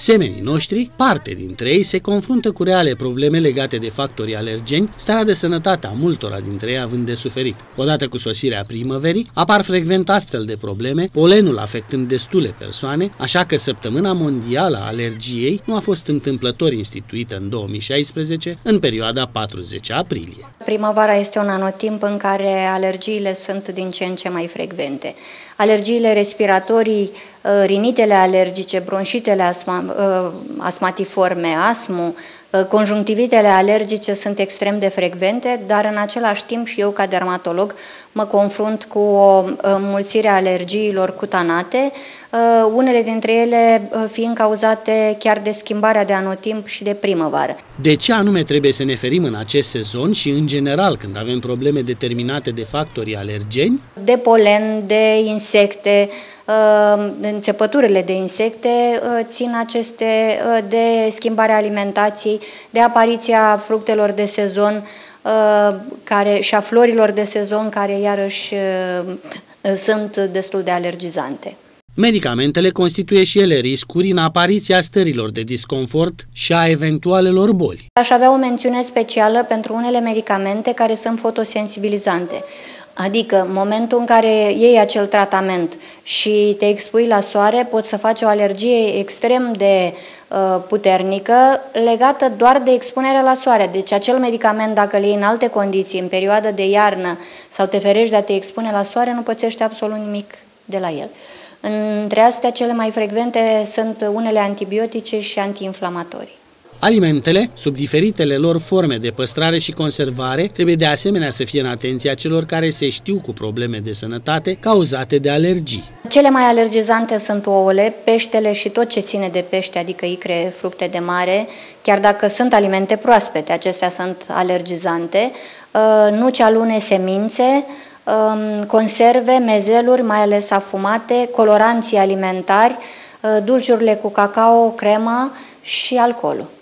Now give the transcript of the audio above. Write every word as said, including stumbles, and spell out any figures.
Semenii noștri, parte dintre ei, se confruntă cu reale probleme legate de factorii alergeni, starea de sănătate a multora dintre ei având de suferit. Odată cu sosirea primăverii, apar frecvent astfel de probleme, polenul afectând destule persoane, așa că Săptămâna Mondială a Alergiei nu a fost întâmplător instituită în două mii șaisprezece, în perioada patruzece aprilie. Primăvara este un anotimp în care alergiile sunt din ce în ce mai frecvente. Alergiile respiratorii, rinitele alergice, bronșitele asma, asmatiforme, astmul, conjunctivitele alergice sunt extrem de frecvente, dar în același timp și eu ca dermatolog mă confrunt cu o înmulțire a alergiilor cutanate, unele dintre ele fiind cauzate chiar de schimbarea de anotimp și de primăvară. De ce anume trebuie să ne ferim în acest sezon și în general când avem probleme determinate de factorii alergeni? De polen, de insecte, înțepăturile de insecte țin aceste de schimbarea alimentației, de apariția fructelor de sezon care, și a florilor de sezon care iarăși sunt destul de alergizante. Medicamentele constituie și ele riscuri în apariția stărilor de disconfort și a eventualelor boli. Aș avea o mențiune specială pentru unele medicamente care sunt fotosensibilizante. Adică, în momentul în care iei acel tratament și te expui la soare, poți să faci o alergie extrem de uh, puternică legată doar de expunerea la soare. Deci acel medicament, dacă îl iei în alte condiții, în perioada de iarnă, sau te ferești de a te expune la soare, nu pățești absolut nimic de la el. Între astea, cele mai frecvente sunt unele antibiotice și antiinflamatorii. Alimentele, sub diferitele lor forme de păstrare și conservare, trebuie de asemenea să fie în atenția celor care se știu cu probleme de sănătate cauzate de alergii. Cele mai alergizante sunt ouăle, peștele și tot ce ține de pește, adică icre, fructe de mare, chiar dacă sunt alimente proaspete, acestea sunt alergizante, nuci, alune, semințe, conserve, mezeluri, mai ales afumate, coloranții alimentari, dulciurile cu cacao, cremă și alcoolul.